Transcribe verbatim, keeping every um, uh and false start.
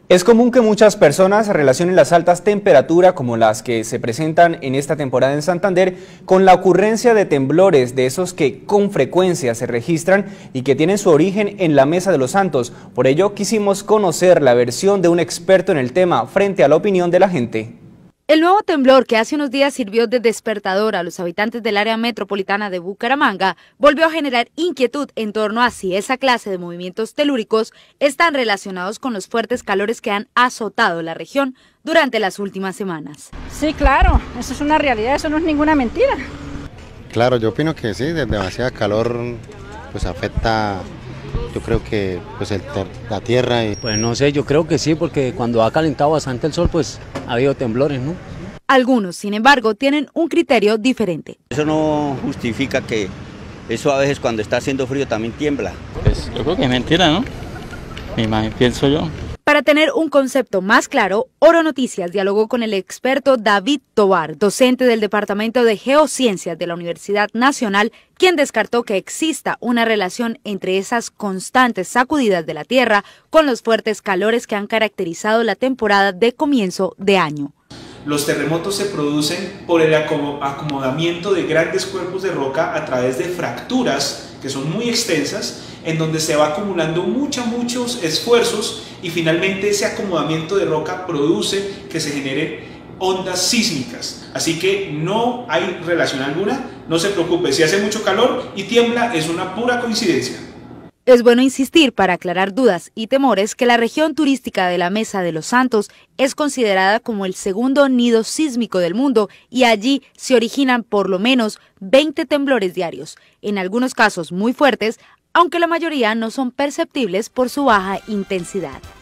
Es común que muchas personas relacionen las altas temperaturas como las que se presentan en esta temporada en Santander con la ocurrencia de temblores, de esos que con frecuencia se registran y que tienen su origen en la Mesa de los Santos. Por ello quisimos conocer la versión de un experto en el tema frente a la opinión de la gente. El nuevo temblor que hace unos días sirvió de despertador a los habitantes del área metropolitana de Bucaramanga volvió a generar inquietud en torno a si esa clase de movimientos telúricos están relacionados con los fuertes calores que han azotado la región durante las últimas semanas. Sí, claro, eso es una realidad, eso no es ninguna mentira. Claro, yo opino que sí, de demasiado calor pues afecta, yo creo que pues el ter la tierra. Y... Pues no sé, yo creo que sí, porque cuando ha calentado bastante el sol, pues ha habido temblores, ¿no? Algunos, sin embargo, tienen un criterio diferente. Eso no justifica que eso a veces cuando está haciendo frío también tiembla. Pues yo creo que es mentira, ¿no? Me imagino, pienso yo. Para tener un concepto más claro, Oro Noticias dialogó con el experto David Tovar, docente del Departamento de Geociencias de la Universidad Nacional, quien descartó que exista una relación entre esas constantes sacudidas de la Tierra con los fuertes calores que han caracterizado la temporada de comienzo de año. Los terremotos se producen por el acomodamiento de grandes cuerpos de roca a través de fracturas que son muy extensas, en donde se va acumulando muchos, muchos esfuerzos y finalmente ese acomodamiento de roca produce que se generen ondas sísmicas. Así que no hay relación alguna, no se preocupe, si hace mucho calor y tiembla es una pura coincidencia. Es bueno insistir para aclarar dudas y temores que la región turística de la Mesa de los Santos es considerada como el segundo nido sísmico del mundo y allí se originan por lo menos veinte temblores diarios, en algunos casos muy fuertes, aunque la mayoría no son perceptibles por su baja intensidad.